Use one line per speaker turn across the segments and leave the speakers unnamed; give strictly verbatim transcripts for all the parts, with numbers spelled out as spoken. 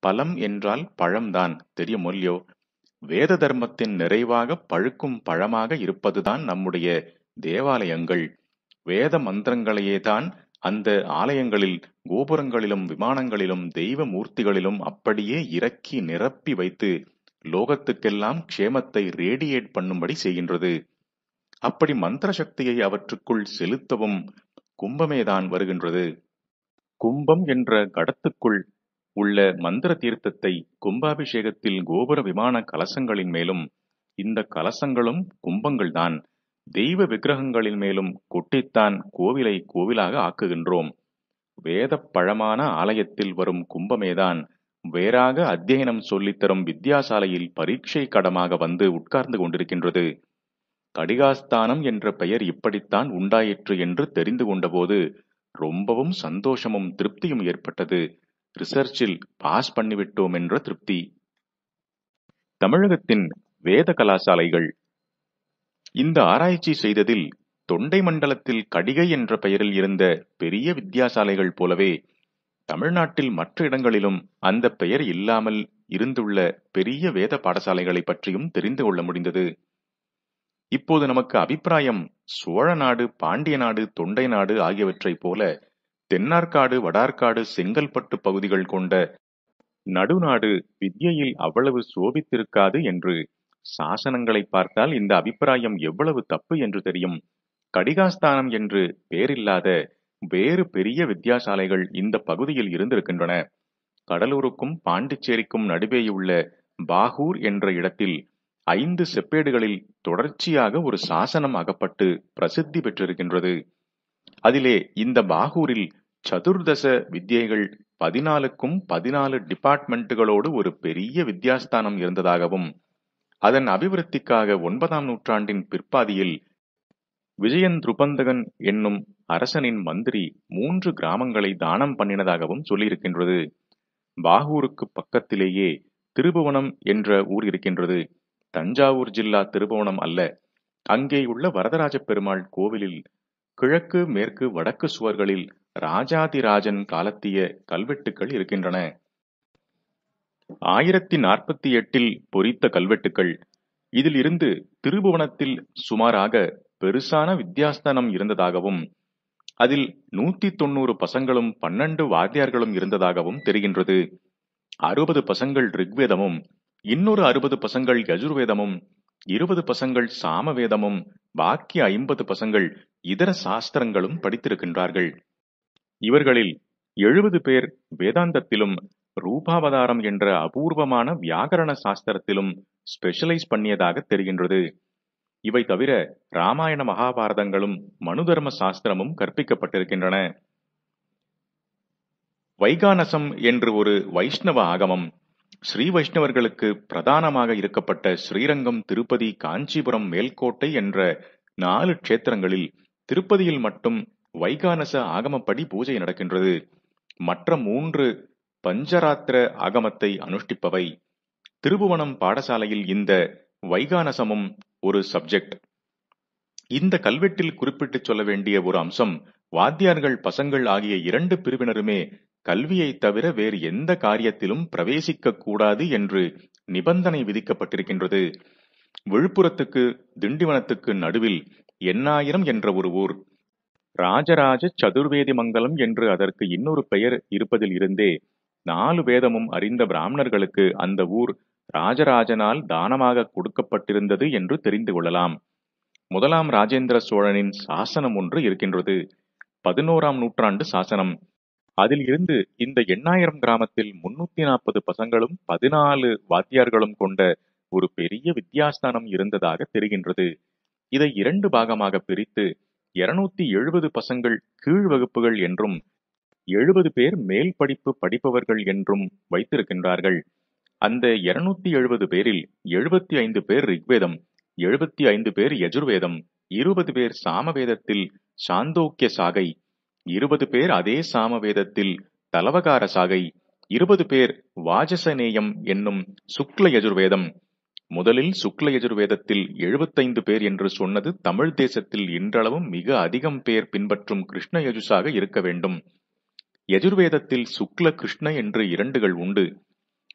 பலம் என்றால் பழம்தான், தெரியுமொல்லியோ? வேத தர்மத்தின் நிறைவாக பழுக்கும் பழமாக இருப்பதுதான் நம்முடைய தேவாலயங்கள். வேத மந்திரங்களையேதான் அந்த ஆலயங்களில், கோபுரங்களிலும், விமானங்களிலும், தெய்வ மூர்த்திகளிலும் அப்படியே இறக்கி நிரப்பி வைத்து லோகத்துக்கெல்லாம் க்ஷேமத்தை ரேடியேட் பண்ணும்படி செய்கின்றது. அப்படி மந்திர சக்தியை அவற்றுக்குள் செலுத்தவும் கும்பமேதான் வருகின்றது. கும்பம் என்ற கடத்துக்குள் உள்ள மந்திர தீர்த்தத்தை கும்பாபிஷேகத்தில் கோபுர விமான கலசங்களின் மேலும், இந்த கலசங்களும் கும்பங்கள்தான், தெய்வ விக்கிரகங்களின் மேலும் கொட்டித்தான் கோவிலை கோவிலாக ஆக்குகின்றோம். வேத பழமான ஆலயத்தில் வரும் கும்பமேதான் வேறாக அத்தியனம் சொல்லித்தரும் வித்யாசாலையில் பரீட்சை கடமாக வந்து உட்கார்ந்து கொண்டிருக்கின்றது. கடிகாஸ்தானம் என்ற பெயர் இப்படித்தான் உண்டாயிற்று என்று தெரிந்து கொண்டபோது ரொம்பவும் சந்தோஷமும் திருப்தியும் ஏற்பட்டது. ரிசர்ச்சில் பாஸ் பண்ணிவிட்டோம் என்ற திருப்தி. தமிழகத்தின் வேத கலாசாலைகள். இந்த ஆராய்ச்சி செய்ததில் தொண்டை மண்டலத்தில் கடிகை என்ற பெயரில் இருந்த பெரிய வித்யாசாலைகள் போலவே தமிழ்நாட்டில் மற்ற இடங்களிலும் அந்த பெயர் இல்லாமல் இருந்துள்ள பெரிய வேத பாடசாலைகளை பற்றியும் தெரிந்து கொள்ள முடிந்தது. இப்போது நமக்கு அபிப்பிராயம் சோழ நாடு, பாண்டிய நாடு, தொண்டை நாடு ஆகியவற்றை போல தென்னார்காடு, வடார்காடு, செங்கல்பட்டு பகுதிகள் கொண்ட நடுநாடு வித்யையில் அவ்வளவு சோபித்திருக்காது என்று. சாசனங்களை பார்த்தால் இந்த அபிப்பிராயம் எவ்வளவு தப்பு என்று தெரியும். கடிகாஸ்தானம் என்று பேரில்லாத வேறு பெரிய வித்யாசாலைகள் இந்த பகுதியில் இருந்திருக்கின்றன. கடலூருக்கும் பாண்டிச்சேரிக்கும் நடுவேயுள்ள பாகூர் என்ற இடத்தில் ஐந்து செப்பேடுகளில் தொடர்ச்சியாக ஒரு சாசனம் அகப்பட்டு பிரசித்தி பெற்றிருக்கின்றது. அதிலே இந்த பாகூரில் சதுர்தச வித்யைகள் பதினாலுக்கும் பதினாலு டிபார்ட்மெண்ட்டுகளோடு ஒரு பெரிய வித்யாஸ்தானம் இருந்ததாகவும், அதன் அபிவிருத்திக்காக ஒன்பதாம் நூற்றாண்டின் பிற்பாதியில் விஜயன் துருபந்தகன் என்னும் அரசனின் மந்திரி மூன்று கிராமங்களை தானம் பண்ணினதாகவும் சொல்லியிருக்கின்றது. பாகூருக்கு பக்கத்திலேயே திருபுவனம் என்ற ஊர் இருக்கின்றது. தஞ்சாவூர் ஜில்லா திருபுவனம் அல்ல. அங்கேயுள்ள வரதராஜ பெருமாள் கோவிலில் கிழக்கு, மேற்கு, வடக்கு சுவர்களில் ராஜாதிராஜன் காலத்திய கல்வெட்டுக்கள் இருக்கின்றன. ஆயிரத்தி நாற்பத்தி எட்டில் பொறித்த கல்வெட்டுக்கள். இதில் இருந்து திருபுவனத்தில் சுமாராக பெருசான வித்யாஸ்தானம் இருந்ததாகவும், அதில் நூத்தி தொண்ணூறு பசங்களும் பன்னெண்டு வாத்தியார்களும் இருந்ததாகவும் தெரிகின்றது. அறுபது பசங்கள் ரிக்வேதமும், இன்னொரு அறுபது பசங்கள் யஜுர்வேதமும், இருபது பசங்கள் சாமவேதமும், பாக்கி ஐம்பது பசங்கள் இதர சாஸ்திரங்களும் படித்திருக்கின்றார்கள். இவர்களில் எழுபது பேர் வேதாந்தத்திலும் ரூபாவதாரம் என்ற அபூர்வமான வியாகரண சாஸ்திரத்திலும் ஸ்பெஷலைஸ் பண்ணியதாக தெரிகின்றது. இவை தவிர ராமாயண மகாபாரதங்களும் மனுதர்ம சாஸ்திரமும் கற்பிக்கப்பட்டிருக்கின்றன. வைகானசம் என்று ஒரு வைஷ்ணவ ஆகமம். ஸ்ரீ வைஷ்ணவர்களுக்கு பிரதானமாக இருக்கப்பட்ட ஸ்ரீரங்கம், திருப்பதி, காஞ்சிபுரம், மேல்கோட்டை என்ற நாலு க்ஷேத்திரங்களில் திருப்பதியில் மட்டும் வைகானச ஆகமப்படி பூஜை நடக்கின்றது. மற்ற மூன்று பஞ்சராத்திர ஆகமத்தை அனுஷ்டிப்பவை. திருபுவனம் பாடசாலையில் இந்த வைகானசமும் ஒரு சப்ஜெக்ட். இந்த கல்வெட்டில் குறிப்பிட்டு சொல்ல வேண்டிய ஒரு அம்சம், வாத்தியார்கள் பசங்கள் ஆகிய இரண்டு பிரிவினருமே கல்வியை தவிர வேறு எந்த காரியத்திலும் பிரவேசிக்க கூடாது என்று நிபந்தனை விதிக்கப்பட்டிருக்கின்றது. விழுப்புரத்துக்கு திண்டிவனத்துக்கு நடுவில் எண்ணாயிரம் என்ற ஒரு ஊர். ராஜராஜ சதுர்வேதி மங்கலம் என்று அதற்கு இன்னொரு பெயர் இருப்பதில் இருந்தே நாலு வேதமும் அறிந்த பிராமணர்களுக்கு அந்த ஊர் ராஜராஜனால் தானமாக கொடுக்கப்பட்டிருந்தது என்று தெரிந்து கொள்ளலாம். முதலாம் ராஜேந்திர சோழனின் சாசனம் ஒன்று இருக்கின்றது. பதினோராம் நூற்றாண்டு சாசனம். அதில் இருந்து இந்த எண்ணாயிரம் கிராமத்தில் முன்னூத்தி நாற்பது பசங்களும் பதினாலு வாத்தியார்களும் கொண்ட ஒரு பெரிய வித்யாஸ்தானம் இருந்ததாக தெரிகின்றது. இதை இரண்டு பாகமாக பிரித்து இருநூத்தி எழுபது பசங்கள் கீழ் வகுப்புகள் என்றும் எழுபது பேர் மேல் படிப்பு படிப்பவர்கள் என்றும் வைத்திருக்கின்றார்கள். அந்த இருநூத்தி எழுபது பேரில் எழுபத்தி ஐந்து பேர் ரிக்வேதம், எழுபத்தி ஐந்து பேர் யஜுர்வேதம், இருபது பேர் சாமவேதத்தில் சாந்தோக்கிய சாகை, இருபது பேர் அதே சாமவேதத்தில் தலவகார சாகை, இருபது பேர் வாஜசநேயம் என்னும் சுக்ல யஜுர்வேதம். முதலில் சுக்ல யஜுர்வேதத்தில் எழுபத்தைந்து பேர் என்று சொன்னது தமிழ் தேசத்தில் இன்றளவும் மிக அதிகம் பேர் பின்பற்றும் கிருஷ்ண யஜுசாக இருக்க வேண்டும். யஜுர்வேதத்தில் சுக்ல கிருஷ்ண என்று இரண்டுகள் உண்டு.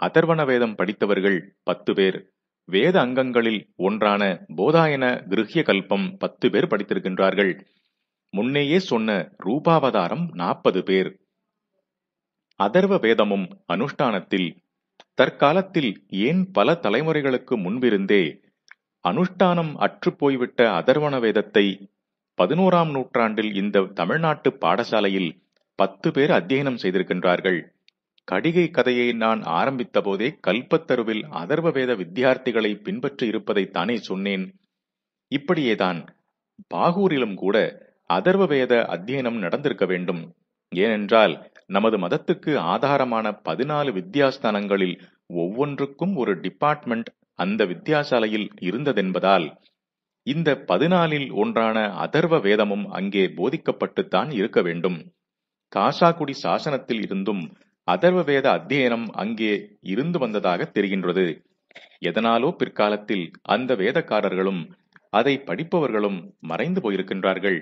அதர்வண வேதம் படித்தவர்கள் பத்து பேர், வேத அங்கங்களில் ஒன்றான போதாயன கிருஹ்ய கல்பம் பத்து பேர் படித்திருக்கின்றார்கள். முன்னேயே சொன்ன ரூபாவதாரம் நாற்பது பேர். அதர்வ வேதமும் அனுஷ்டானத்தில் தற்காலத்தில் ஏன் பல தலைமுறைகளுக்கு முன்பிருந்தே அனுஷ்டானம் அற்று போய்விட்ட அதர்வண வேதத்தை பதினோராம் நூற்றாண்டில் இந்த தமிழ்நாட்டு பாடசாலையில் பத்து பேர் அத்தியனம் செய்திருக்கின்றார்கள். கடிகை கதையை நான் ஆரம்பித்த போதே கல்பத்தருவில் அதர்வ வேத வித்தியார்த்திகளை பின்பற்றி இருப்பதை தானே சொன்னேன். இப்படியேதான் பாகூரிலும் கூட அதர்வ வேத அத்தியனம் நடந்திருக்க வேண்டும். ஏனென்றால் நமது மதத்துக்கு ஆதாரமான பதினாலு வித்யாஸ்தானங்களில் ஒவ்வொன்றுக்கும் ஒரு டிபார்ட்மெண்ட் அந்த வித்தியாசாலையில் இருந்ததென்பதால் இந்த பதினாலில் ஒன்றான அதர்வ வேதமும் அங்கே போதிக்கப்பட்டுத்தான் இருக்க வேண்டும். காசாக்குடி சாசனத்தில் இருந்தும் அதர்வ வேத அத்தியனம் அங்கே இருந்து வந்ததாக தெரிகின்றது. எதனாலோ பிற்காலத்தில் அந்த வேதக்காரர்களும் அதை படிப்பவர்களும் மறைந்து போயிருக்கின்றார்கள்.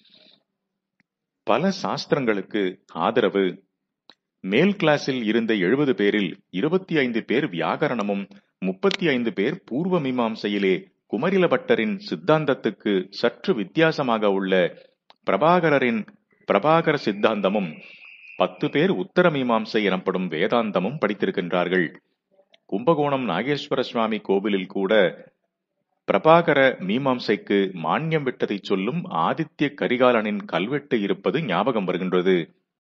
பல சாஸ்திரங்களுக்கு ஆதரவு. மேல் கிளாஸில் இருந்த எழுபது பேரில் இருபத்தி ஐந்து பேர் வியாகரணமும் முப்பத்தி ஐந்து பேர் பூர்வ மீமாம்சையிலே குமரில பட்டரின் சித்தாந்தத்துக்கு சற்று வித்தியாசமாக உள்ள பிரபாகரரின் பிரபாகர சித்தாந்தமும் பத்து பேர் உத்தர மீமாம்சை எனப்படும் வேதாந்தமும் படித்திருக்கின்றார்கள். கும்பகோணம் நாகேஸ்வர சுவாமி கோவிலில் கூட பிரபாகர மீமாம்சைக்கு மான்யம் விட்டதை சொல்லும் ஆதித்ய கரிகாலனின் கல்வெட்டு இருப்பது ஞாபகம் வருகின்றது.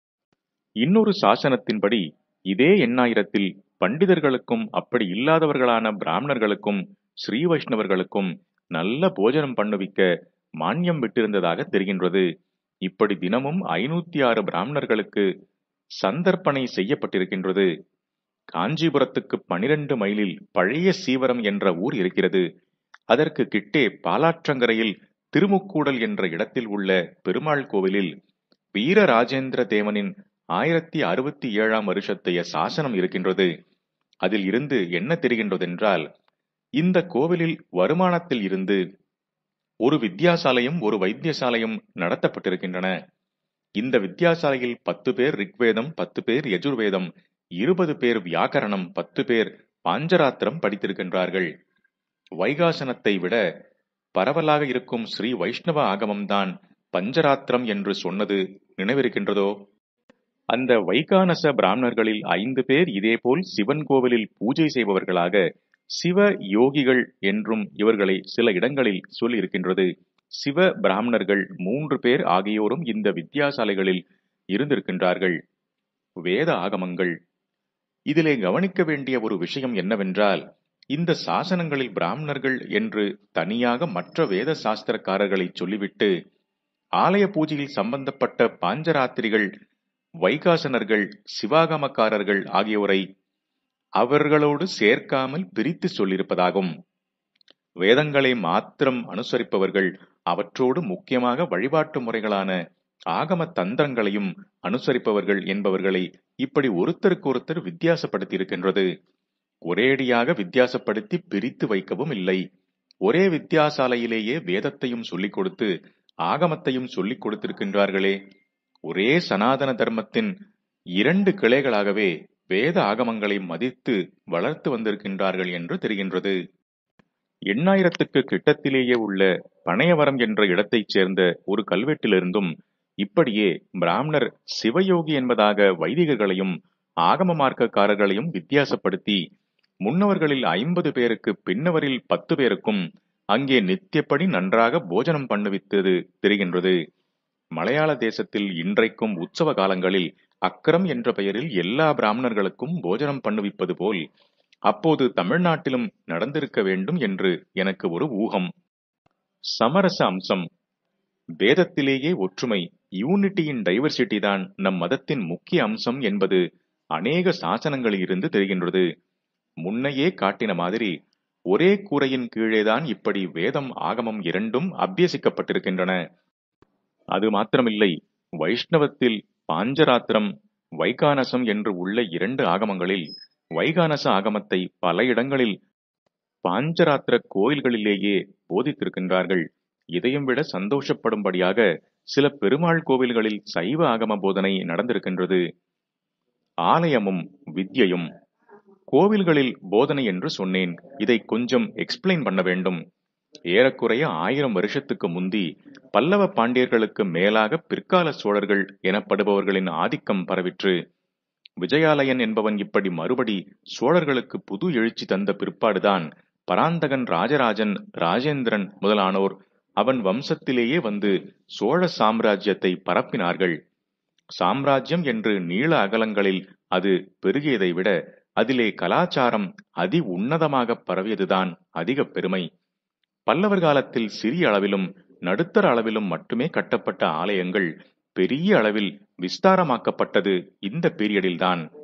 இன்னொரு சாசனத்தின்படி இதே எண்ணாயிரத்தில் பண்டிதர்களுக்கும் அப்படி இல்லாதவர்களான பிராமணர்களுக்கும் ஸ்ரீ வைஷ்ணவர்களுக்கும் நல்ல போஜனம் பண்ணுவிக்க மான்யம் விட்டிருந்ததாக தெரிகின்றது. இப்படி தினமும் ஐநூத்தி ஆறு பிராமணர்களுக்கு சந்தர்ப்பணை செய்யப்பட்டிருக்கின்றது. காஞ்சிபுரத்துக்கு பனிரெண்டு மைலில் பழைய சீவரம் என்ற ஊர் இருக்கிறது. அதற்கு கிட்டே பாலாற்றங்கரையில் திருமுக்கூடல் என்ற இடத்தில் உள்ள பெருமாள் கோவிலில் வீரராஜேந்திர தேவனின் ஆயிரத்தி அறுபத்தி ஏழாம் வருஷத்தைய சாசனம் இருக்கின்றது. அதில் இருந்து என்ன தெரிகின்றதென்றால், இந்த கோவிலில் வருமானத்தில் இருந்து ஒரு வித்தியாசாலையும் ஒரு வைத்தியசாலையும் நடத்தப்பட்டிருக்கின்றன. இந்த வித்தியாசாலையில் பத்து பேர் ரிக்வேதம், பத்து பேர் யஜுர்வேதம், இருபது பேர் வியாக்கரணம், பத்து பேர் பாஞ்சராத்திரம் படித்திருக்கின்றார்கள். வைகாசனத்தை விட பரவலாக இருக்கும் ஸ்ரீ வைஷ்ணவ ஆகமம்தான் பஞ்சராத்திரம் என்று சொன்னது நினைவிருக்கின்றதோ? அந்த வைகானச பிராமணர்களில் ஐந்து பேர் இதேபோல் சிவன் கோவிலில் பூஜை செய்பவர்களாக சிவ யோகிகள் என்றும் இவர்களை சில இடங்களில் சொல்லியிருக்கின்றது. சிவ பிராமணர்கள் மூன்று பேர் ஆகியோரும் இந்த வித்தியாசாலைகளில் இருந்திருக்கின்றார்கள். வேத ஆகமங்கள். இதிலே கவனிக்க வேண்டிய ஒரு விஷயம் என்னவென்றால், இந்த சாசனங்களில் பிராமணர்கள் என்று தனியாக மற்ற வேத சாஸ்திரக்காரர்களை சொல்லிவிட்டு ஆலய பூஜையில் சம்பந்தப்பட்ட பாஞ்சராத்திரிகள், வைகாசனர்கள், சிவாகமக்காரர்கள் ஆகியோரை அவர்களோடு சேர்க்காமல் பிரித்து சொல்லியிருப்பதாகும். வேதங்களை மாத்திரம் அனுசரிப்பவர்கள் அவற்றோடு முக்கியமாக வழிபாட்டு முறைகளான ஆகம தந்திரங்களையும் அனுசரிப்பவர்கள் என்பவர்களை இப்படி ஒருத்தருக்கு ஒருத்தர் வித்தியாசப்படுத்தி இருக்கின்றது. ஒரேடியாக வித்தியாசப்படுத்தி பிரித்து வைக்கவும் இல்லை. ஒரே வித்தியாசாலையிலேயே வேதத்தையும் சொல்லிக் கொடுத்து ஆகமத்தையும் சொல்லிக் கொடுத்திருக்கின்றார்களே. ஒரே சனாதன தர்மத்தின் இரண்டு கிளைகளாகவே வேத ஆகமங்களை மதித்து வளர்த்து வந்திருக்கின்றார்கள் என்று தெரிகின்றது. எண்ணாயிரத்துக்கு கிட்டத்திலேயே உள்ள பனையவரம் என்ற இடத்தைச் சேர்ந்த ஒரு கல்வெட்டிலிருந்தும் இப்படியே பிராமணர் சிவயோகி என்பதாக வைதிகர்களையும் ஆகம மார்க்கக்காரர்களையும் வித்தியாசப்படுத்தி முன்னவர்களில் ஐம்பது பேருக்கு பின்னவரில் பத்து பேருக்கும் அங்கே நித்தியப்படி நன்றாக போஜனம் பண்ணுவித்தது தெரிகின்றது. மலையாள தேசத்தில் இன்றைக்கும் உற்சவ காலங்களில் அக்கரம் என்ற பெயரில் எல்லா பிராமணர்களுக்கும் போஜனம் பண்ணுவிப்பது போல் அப்போது தமிழ்நாட்டிலும் நடந்திருக்க வேண்டும் என்று எனக்கு ஒரு ஊகம். சமரச அம்சம். வேதத்திலேயே ஒற்றுமை, யூனிட்டியின் டைவர்சிட்டி தான் நம் மதத்தின் முக்கிய அம்சம் என்பது அநேக சாசனங்களில் இருந்து தெரிகின்றது. முன்னையே காட்டின மாதிரி ஒரே கூரையின் கீழேதான் இப்படி வேதம் ஆகமம் இரண்டும் அபியசிக்கப்பட்டிருக்கின்றன. அது மாத்திரமில்லை, வைஷ்ணவத்தில் பாஞ்சராத்திரம், வைகானசம் என்று உள்ள இரண்டு ஆகமங்களில் வைகானச ஆகமத்தை பல இடங்களில் பாஞ்சராத்திர கோயில்களிலேயே போதித்திருக்கின்றார்கள். இதையும் விட சந்தோஷப்படும்படியாக சில பெருமாள் கோவில்களில் சைவ ஆகம போதனை நடந்திருக்கின்றது. ஆலயமும் வித்யையும். கோவில்களில் போதனை என்று சொன்னேன். இதை கொஞ்சம் எக்ஸ்பிளைன் பண்ண வேண்டும். ஏறக்குறைய ஆயிரம் வருஷத்துக்கு முந்தி பல்லவ பாண்டியர்களுக்கு மேலாக பிற்கால சோழர்கள் எனப்படுபவர்களின் ஆதிக்கம் பரவிற்று. விஜயாலயன் என்பவன் இப்படி மறுபடி சோழர்களுக்கு புது எழுச்சி தந்த பிற்பாடுதான் பராந்தகன், ராஜராஜன், ராஜேந்திரன் முதலானோர் அவன் வம்சத்திலேயே வந்து சோழ சாம்ராஜ்யத்தை பரப்பினார்கள். சாம்ராஜ்யம் என்று நீள அகலங்களில் அது பெருகியதை விட அதிலே கலாச்சாரம் அதி உன்னதமாக பரவியதுதான் அதிக பெருமை. பல்லவர் காலத்தில் சிறிய அளவிலும் நடுத்தர அளவிலும் மட்டுமே கட்டப்பட்ட ஆலயங்கள் பெரிய அளவில் விஸ்தாரமாக்கப்பட்டது இந்த பீரியடில்தான்.